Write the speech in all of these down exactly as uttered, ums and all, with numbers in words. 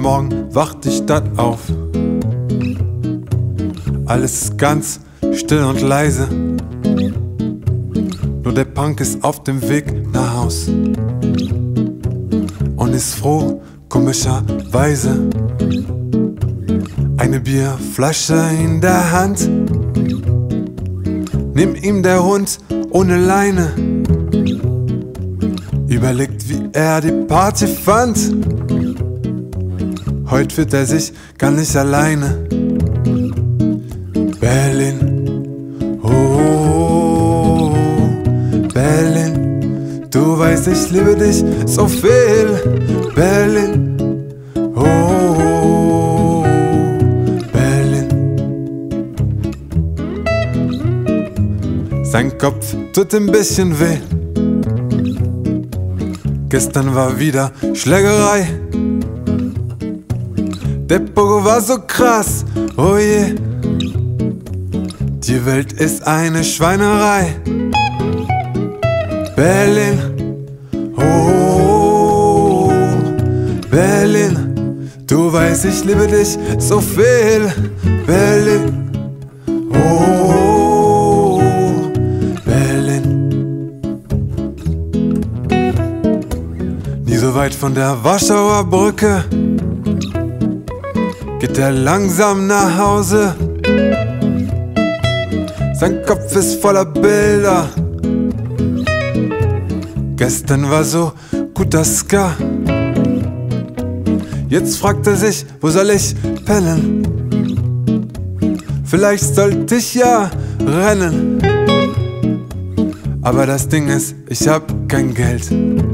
Morgen wacht die Stadt auf. Alles ist ganz still und leise. Nur der Punk ist auf dem Weg nach Haus und ist froh, komischerweise. Eine Bierflasche in der Hand, nimmt ihm der Hund ohne Leine. Überlegt, wie er die Party fand. Heute fühlt er sich gar nicht alleine. Berlin, oh, Berlin, du weißt, ich liebe dich so viel. Berlin, oh, Berlin. Sein Kopf tut ein bisschen weh. Gestern war wieder Schlägerei. Der Pogo war so krass, oh je. Die Welt ist eine Schweinerei. Berlin, oh, Berlin, du weißt, ich liebe dich so viel. Berlin, oh, Berlin. Nie so weit von der Warschauer Brücke geht er langsam nach Hause. Sein Kopf ist voller Bilder. Gestern war so guter Ska. Jetzt fragt er sich, wo soll ich pennen? Vielleicht sollte ich ja rennen. Aber das Ding ist, ich hab kein Geld.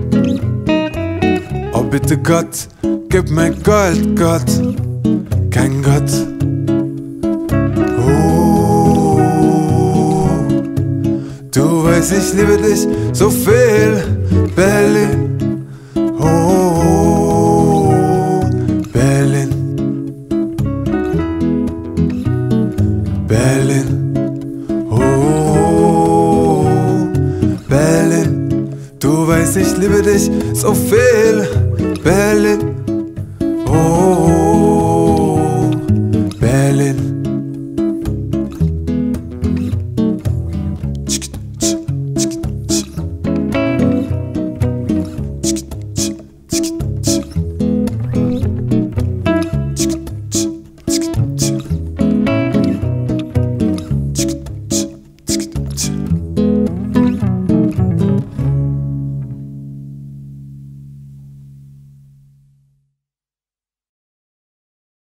Oh bitte Gott, gib mir Gold, Gott. Kein Gott. Oh, du weißt, ich liebe dich so viel. Berlin, oh, Berlin, Berlin, oh, Berlin, du weißt, ich liebe dich so viel. Berlin,